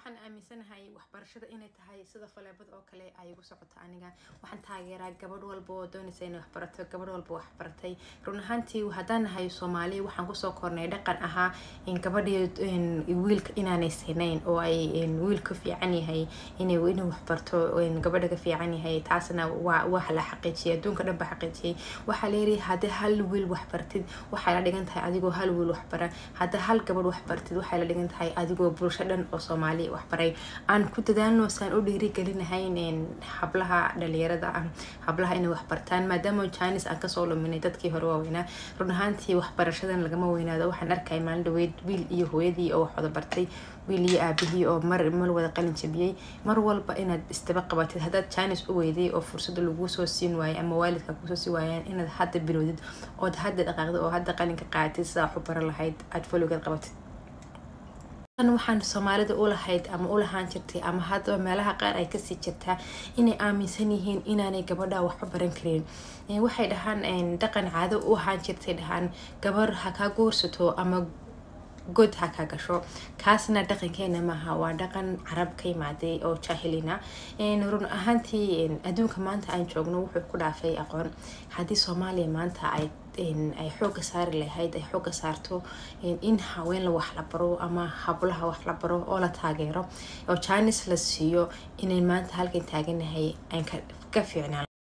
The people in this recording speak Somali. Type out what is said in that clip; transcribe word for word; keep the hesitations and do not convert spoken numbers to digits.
waxaan aaminsanahay waxbarashada inay tahay sida faleebad oo kale ay ugu socoto aniga waxaan taageeraa gabadh walba oo doonaysa inay wax barato gabadh walba wax baratay run ahaantii haddaan nahay Soomaali waxaan ku soo kornay dhaqan ahaa in gabadh in wiilka inaanay siinayn oo ay wiilka fiican yahay inay inuu wax barto in gabadha ka fiican yahay taasna waa wax la xaqiijiyay adduunka dhan ba xaqiijiyay waxa la yiri hadii hal wiil wax bartid waxa la dhigan tahay adigoo hal wiil wax bara hadda hal gabadh wax bartid waxa la dhigan tahay adigoo bulshada dhan oo Soomaali wax baray aan ku dadaalno saan u dhiiri galinahay in hablaha dhalinyarada ah hablaha inay wax bartaan maadaama Chinese aan ka soo luminay dadkii hore waaweynaa run ahaantii wax barashadan lagama weynaado waxaan arkay maalin dhaweyd wiil iyo hooyadii oo wax wada bartay wiil iyo aabihii oo mar mar wada qalin jabiyay mar walba inaad istaba qabatid haddaad Chinese u weyday oo fursad lagu soo siin waayay ama waalidka ku soo siin waayaan inaad hadda bilowdid oo hadda dhaqaaqdo oo hadda qalinka qaatid saa u baran lahayd aad follow-ga qabatid أنا وحن سوماليدا أول هيد أما أول هانشرتي أما هذا مالها قار أي كسي جتها إني آمن سنيهين إن أنا جبردا وحبرن كرين يعني واحد هان إن دقن عادو أو هانشرتي هان جبر هكا جورستو أما جود هكا كشو كاسنا دقن كينا ما هو دقن عرب كي مادي أو شاهلينا إن رون أهانتي إن أدون كمان تعين شغنو وحكودا في أقون هذه سومالي مان تعين إن أي حوجة صار اللي هيدا أي حوجة صارتو إن إن حوين لو وحلا برو أما حبلها وحلا برو ولا تاجره أو Chinese لسيو إن ما أنت هالكين تاجين هي إن كفي عنا